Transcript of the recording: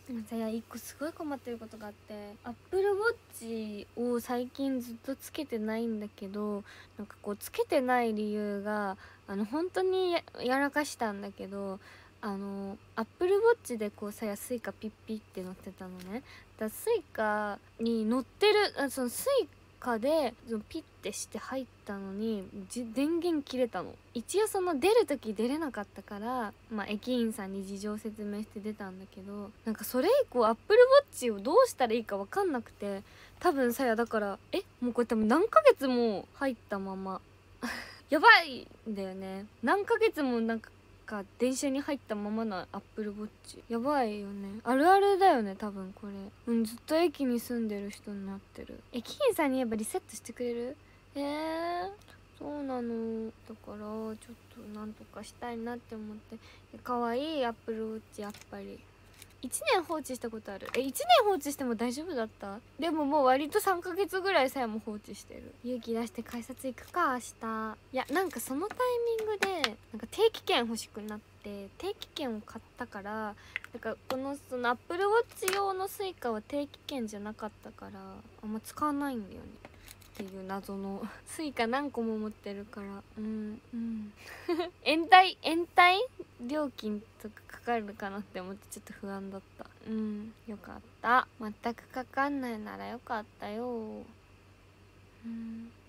さ、いや一個すごい困ってることがあって、アップルウォッチを最近ずっとつけてないんだけど、なんかこうつけてない理由が本当にやらかしたんだけど、アップルウォッチでこうさ、スイカピッピって乗ってたのね。スイカに乗ってるそのスイカでそのピッてして入ったのに電源切れたの。一応その出る時出れなかったから、駅員さんに事情説明して出たんだけど、なんかそれ以降アップルウォッチをどうしたらいいか分かんなくて、多分さ、だからもうこれ多分何ヶ月も入ったままやばいんだよね。何ヶ月もなんか電車に入ったままのアップルウォッチ、やばいよね。あるあるだよね多分これ。ずっと駅に住んでる人になってる。駅員さんに言えばリセットしてくれる？そうなの。だからちょっとなんとかしたいなって思って。可愛いアップルウォッチ、やっぱり1年放置したことある。1年放置しても大丈夫だった？でももう割と3ヶ月ぐらいさえも放置してる。勇気出して改札行くか明日。いやなんかそのタイミングでなんか定期券欲しくなって、定期券を買ったから、なんかそのアップルウォッチ用のスイカは定期券じゃなかったからあんま使わないんだよねっていう謎のスイカ何個も持ってるから。延滞料金とかかかるかなって思ってちょっと不安だった。よかった。全くかかんないならよかったよ。